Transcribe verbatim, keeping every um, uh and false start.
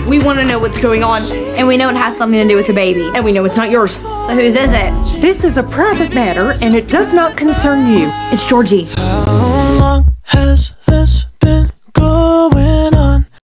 We want to know what's going on, and we know it has something to do with the baby. And we know it's not yours. So whose is it? This is a private matter, and it does not concern you. It's Georgie. How long